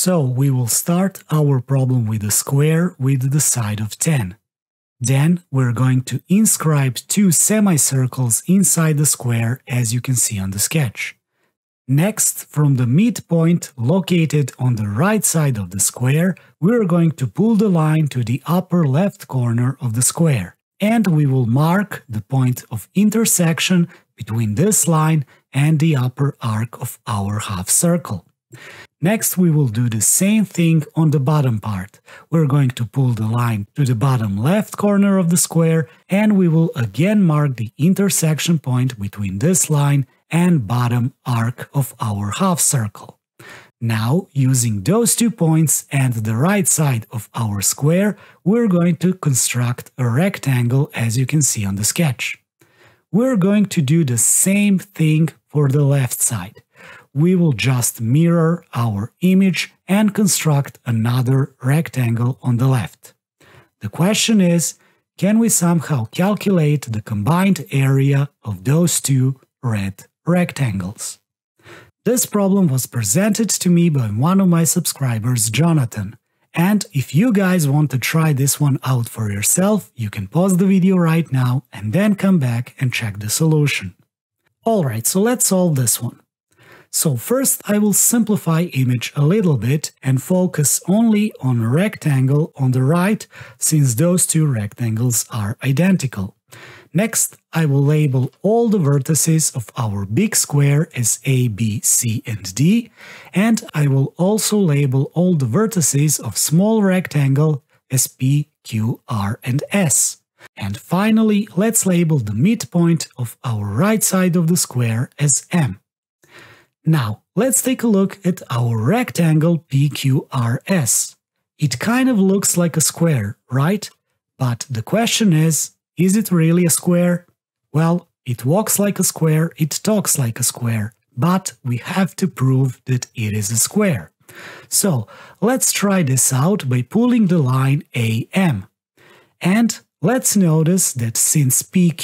So we will start our problem with a square with the side of 10. Then we're going to inscribe two semicircles inside the square, as you can see on the sketch. Next, from the midpoint located on the right side of the square, we're going to pull the line to the upper left corner of the square. And we will mark the point of intersection between this line and the upper arc of our half circle. Next, we will do the same thing on the bottom part. We're going to pull the line to the bottom left corner of the square, and we will again mark the intersection point between this line and bottom arc of our half circle. Now, using those 2 points and the right side of our square, we're going to construct a rectangle, as you can see on the sketch. We're going to do the same thing for the left side. We will just mirror our image and construct another rectangle on the left. The question is, can we somehow calculate the combined area of those two red rectangles? This problem was presented to me by one of my subscribers, Jonathan. And if you guys want to try this one out for yourself, you can pause the video right now and then come back and check the solution. Alright, so let's solve this one. So first I will simplify image a little bit and focus only on a rectangle on the right, since those two rectangles are identical. Next, I will label all the vertices of our big square as A, B, C, and D, and I will also label all the vertices of small rectangle as P, Q, R, and S. And finally, let's label the midpoint of our right side of the square as M. Now, let's take a look at our rectangle PQRS. It kind of looks like a square, right? But the question is it really a square? Well, it walks like a square, it talks like a square, but we have to prove that it is a square. So, let's try this out by pulling the line AM. And let's notice that since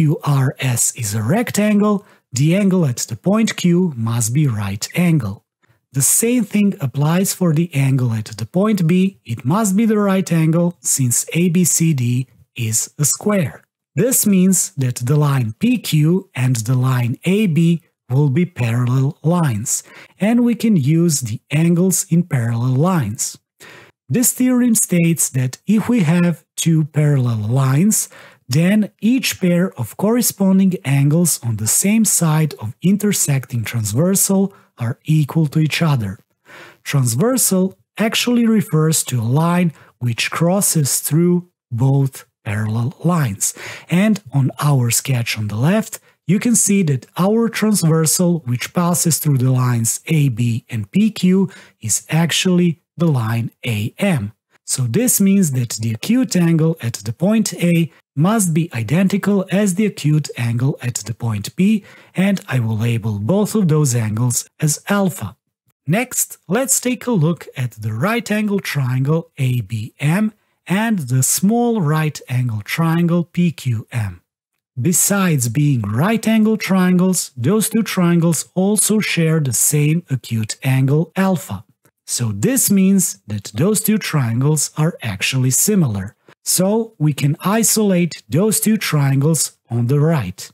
PQRS is a rectangle, the angle at the point Q must be right angle. The same thing applies for the angle at the point B. It must be the right angle since ABCD is a square. This means that the line PQ and the line AB will be parallel lines, and we can use the angles in parallel lines. This theorem states that if we have two parallel lines, then each pair of corresponding angles on the same side of intersecting transversal are equal to each other. Transversal actually refers to a line which crosses through both parallel lines. And on our sketch on the left, you can see that our transversal, which passes through the lines AB and PQ, is actually the line AM. So this means that the acute angle at the point A must be identical as the acute angle at the point P, and I will label both of those angles as alpha. Next, let's take a look at the right angle triangle ABM and the small right angle triangle PQM. Besides being right angle triangles, those two triangles also share the same acute angle alpha. So this means that those two triangles are actually similar. So we can isolate those two triangles on the right.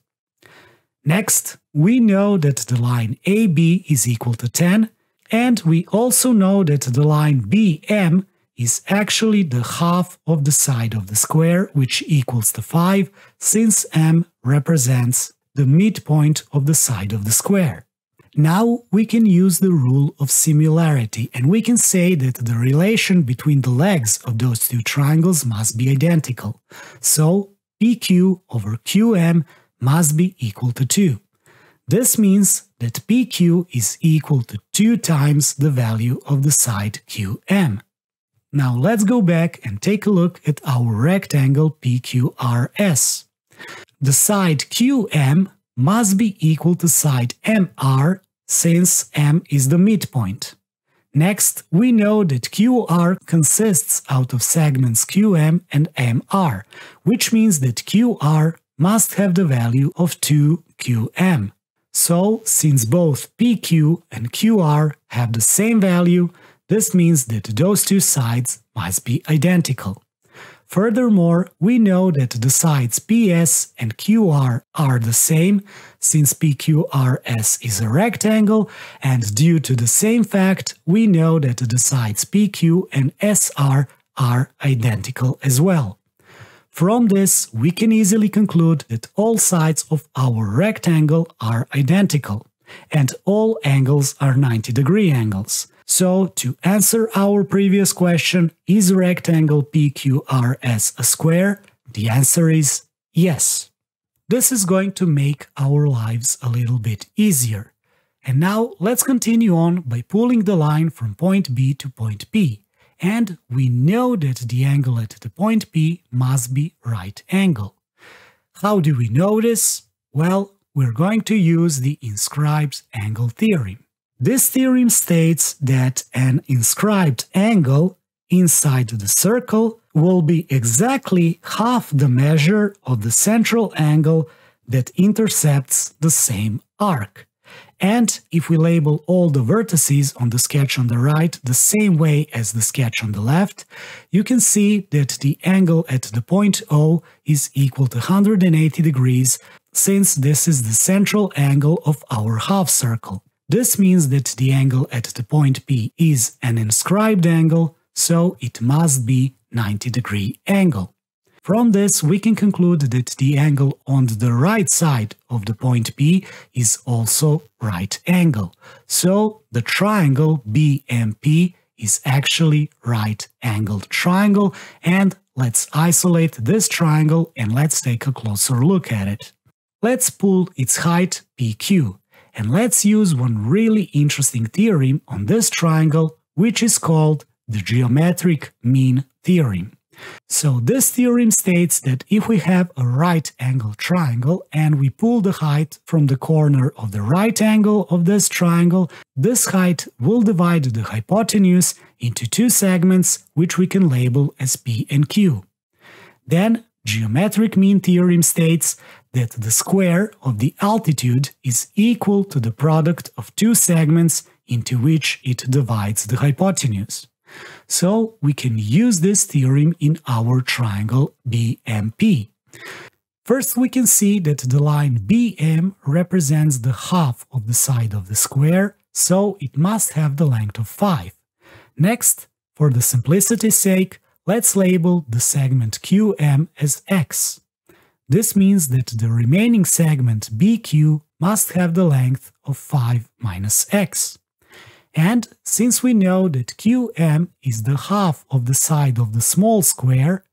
Next, we know that the line AB is equal to 10, and we also know that the line BM is actually the half of the side of the square, which equals to 5, since M represents the midpoint of the side of the square. Now we can use the rule of similarity, and we can say that the relation between the legs of those two triangles must be identical. So PQ over QM must be equal to 2. This means that PQ is equal to 2 times the value of the side QM. Now let's go back and take a look at our rectangle PQRS. The side QM must be equal to side MR, since M is the midpoint. Next, we know that QR consists out of segments QM and MR, which means that QR must have the value of 2QM. So, since both PQ and QR have the same value, This means that those two sides must be identical. Furthermore, we know that the sides PS and QR are the same, since PQRS is a rectangle, and due to the same fact, we know that the sides PQ and SR are identical as well. From this, we can easily conclude that all sides of our rectangle are identical, and all angles are 90-degree angles. So, to answer our previous question, is rectangle PQRS a square? The answer is yes. This is going to make our lives a little bit easier. And now let's continue on by pulling the line from point B to point P. And we know that the angle at the point P must be right angle. How do we know this? Well, we're going to use the inscribed angle theorem. This theorem states that an inscribed angle inside the circle will be exactly half the measure of the central angle that intercepts the same arc. And if we label all the vertices on the sketch on the right the same way as the sketch on the left, you can see that the angle at the point O is equal to 180 degrees, since this is the central angle of our half circle. This means that the angle at the point P is an inscribed angle, so it must be 90-degree angle. From this, we can conclude that the angle on the right side of the point P is also right angle. So the triangle BMP is actually right-angled triangle, and let's isolate this triangle and let's take a closer look at it. Let's pull its height PQ. And let's use one really interesting theorem on this triangle, which is called the geometric mean theorem. So this theorem states that if we have a right angle triangle and we pull the height from the corner of the right angle of this triangle, this height will divide the hypotenuse into two segments, which we can label as P and Q. Then, geometric mean theorem states that the square of the altitude is equal to the product of two segments into which it divides the hypotenuse. So we can use this theorem in our triangle BMP. First, we can see that the line BM represents the half of the side of the square, so it must have the length of 5. Next, for the simplicity's sake, let's label the segment QM as X. This means that the remaining segment BQ must have the length of 5 minus X. And since we know that QM is the half of the side of the small square,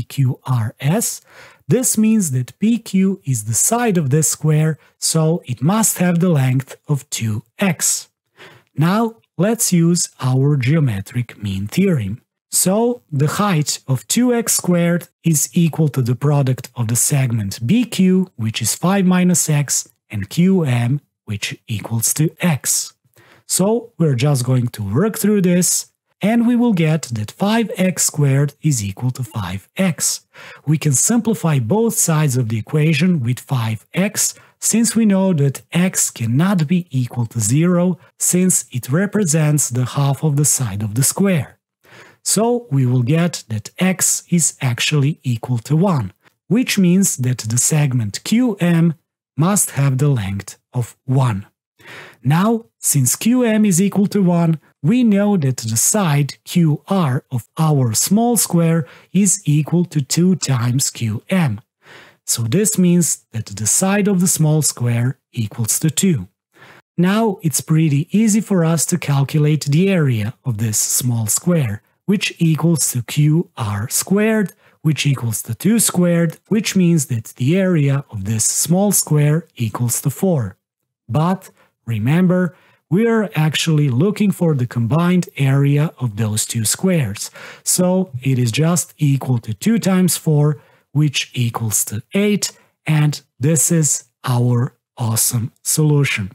PQRS, this means that PQ is the side of this square, so it must have the length of 2x. Now let's use our geometric mean theorem. So the height of 2x squared is equal to the product of the segment BQ, which is 5 minus x, and QM, which equals to x. So we're just going to work through this, and we will get that 5x squared is equal to 5x. We can simplify both sides of the equation with 5x, since we know that x cannot be equal to 0, since it represents the half of the side of the square. So we will get that x is actually equal to 1, which means that the segment QM must have the length of 1. Now, since QM is equal to 1, we know that the side QR of our small square is equal to 2 times QM. So this means that the side of the small square equals to 2. Now it's pretty easy for us to calculate the area of this small square, which equals to QR squared, which equals to 2 squared, which means that the area of this small square equals to 4. But remember, we are actually looking for the combined area of those two squares, so it is just equal to 2 times 4, which equals to 8, and this is our awesome solution.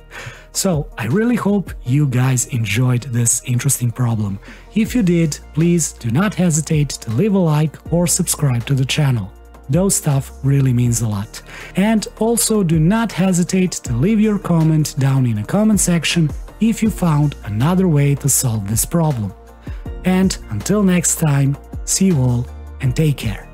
So, I really hope you guys enjoyed this interesting problem. If you did, please do not hesitate to leave a like or subscribe to the channel. Those stuff really means a lot. And also do not hesitate to leave your comment down in the comment section if you found another way to solve this problem. And until next time, see you all and take care.